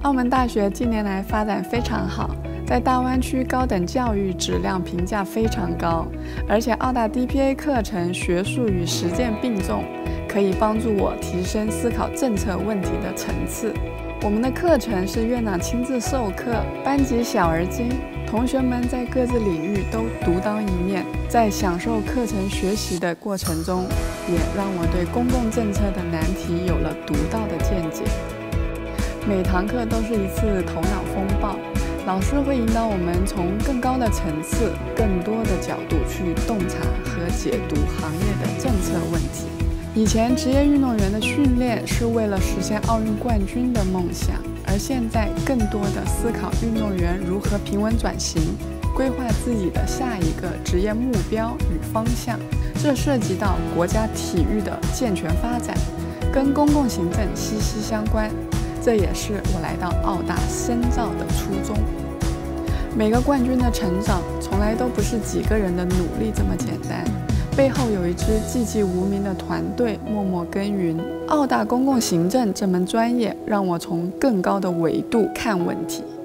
澳门大学近年来发展非常好，在大湾区高等教育质量评价非常高，而且澳大 DPA 课程学术与实践并重，可以帮助我提升思考政策问题的层次。我们的课程是院长亲自授课，班级小而精，同学们在各自领域都独当一面，在享受课程学习的过程中，也让我对公共政策的难题有了独到的见解。每堂课都是一次头脑风暴，老师会引导我们从更高的层次、更多的角度去洞察和解读行业的政策问题。以前职业运动员的训练是为了实现奥运冠军的梦想，而现在更多的思考运动员如何平稳转型，规划自己的下一个职业目标与方向。这涉及到国家体育的健全发展，跟公共行政息息相关。这也是我来到澳大深造的初衷。每个冠军的成长，从来都不是几个人的努力这么简单，背后有一支寂寂无名的团队默默耕耘。澳大公共行政这门专业，让我从更高的维度看问题。